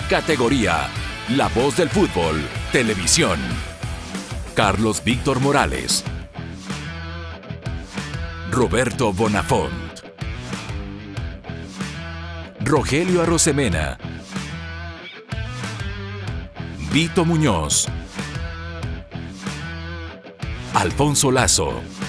Categoría La Voz del Fútbol, Televisión. Carlos Víctor Morales. Roberto Bonafont. Rogelio Arosemena. Vito Muñoz. Alfonso Lazo.